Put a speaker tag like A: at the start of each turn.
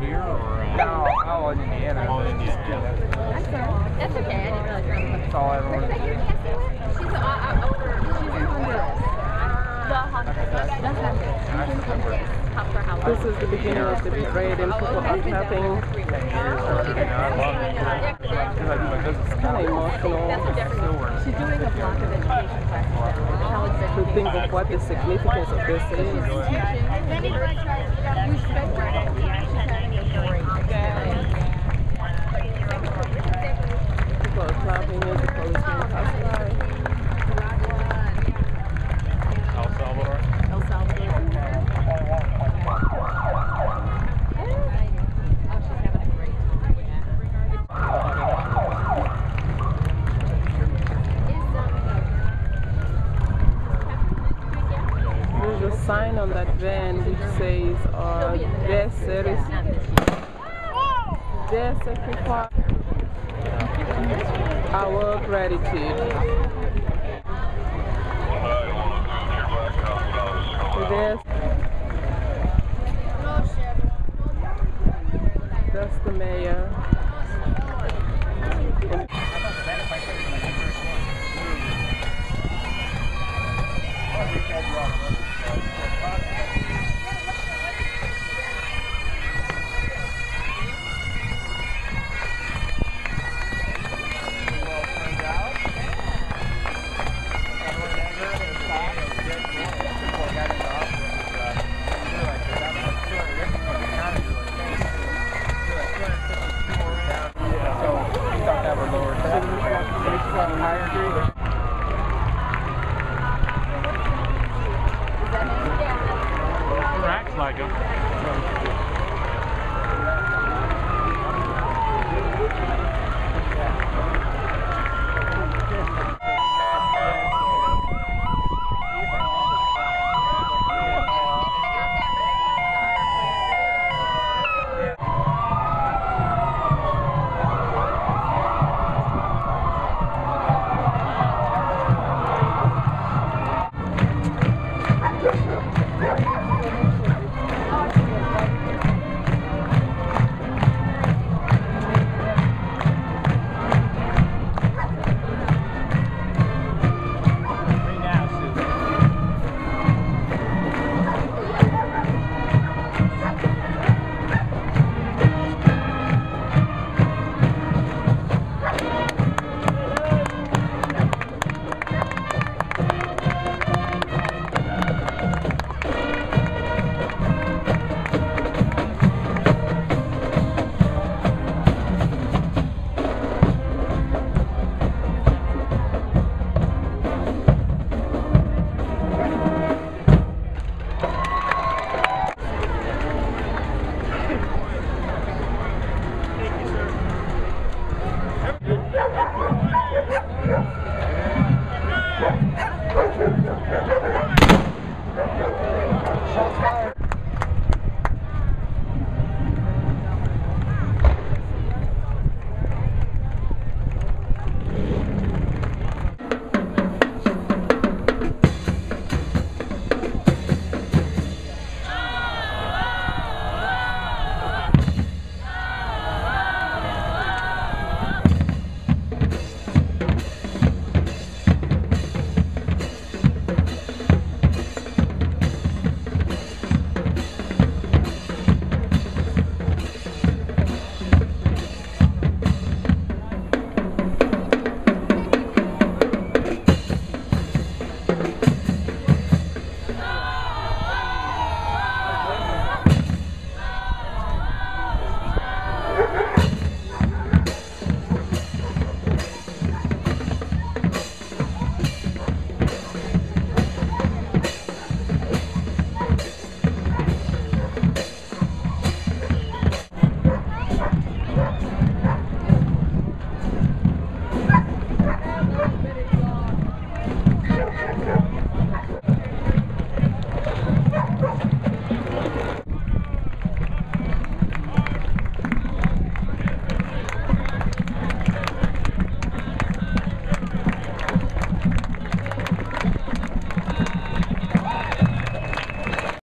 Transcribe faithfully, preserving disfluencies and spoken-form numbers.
A: here, or? Uh,
B: no, all in Indiana.
A: All in Indiana.
C: That's, that's okay. I didn't realize you were
B: That's all everyone
C: Where's that your Cassie with? She's uh, uh, over. She's in Honduras. The Honduras.
D: This is the beginning of the parade and people are clapping.
B: I love it.
D: It's kind of emotional
C: She's doing a block of education class.
D: to think of what the significance of this is. People are clapping as the policemen pass by.
A: El Salvador.
C: El Salvador.
D: There's a sign on that van which says, uh, their service, their sacrifice, our gratitude. There's, that's the mayor.
A: Acts like them.